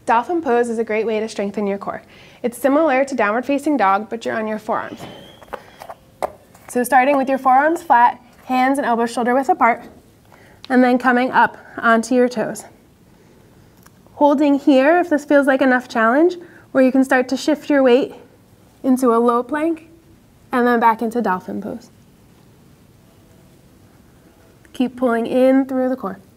Dolphin pose is a great way to strengthen your core. It's similar to downward facing dog, but you're on your forearms. So starting with your forearms flat, hands and elbows shoulder width apart, and then coming up onto your toes. Holding here if this feels like enough challenge, where you can start to shift your weight into a low plank, and then back into dolphin pose. Keep pulling in through the core.